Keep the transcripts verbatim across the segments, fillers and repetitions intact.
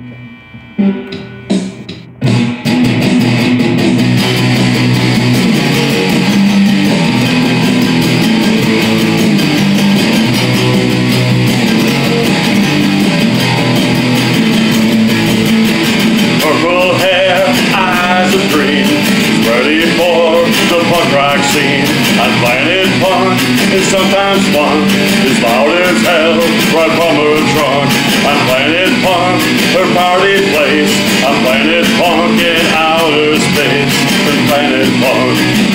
Purple hair, eyes of green, ready for the punk rock scene. And Planet Punk is sometimes fun, it's loud as hell, right from her trunk. And Planet Punk, her party place, and Planet Punk in outer space, and Planet Punk.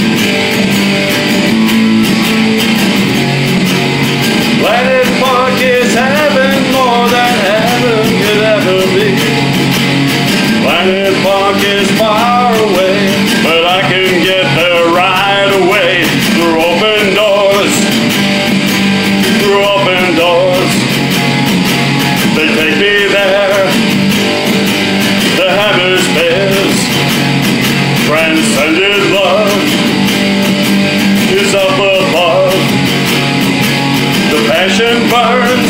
Planet Punk is heaven, more than heaven could ever be. Planet Punk is far away, but I can get there right away. Through open doors, through open doors. They take me there, the hemispheres. Transcended love is up above. The passion burns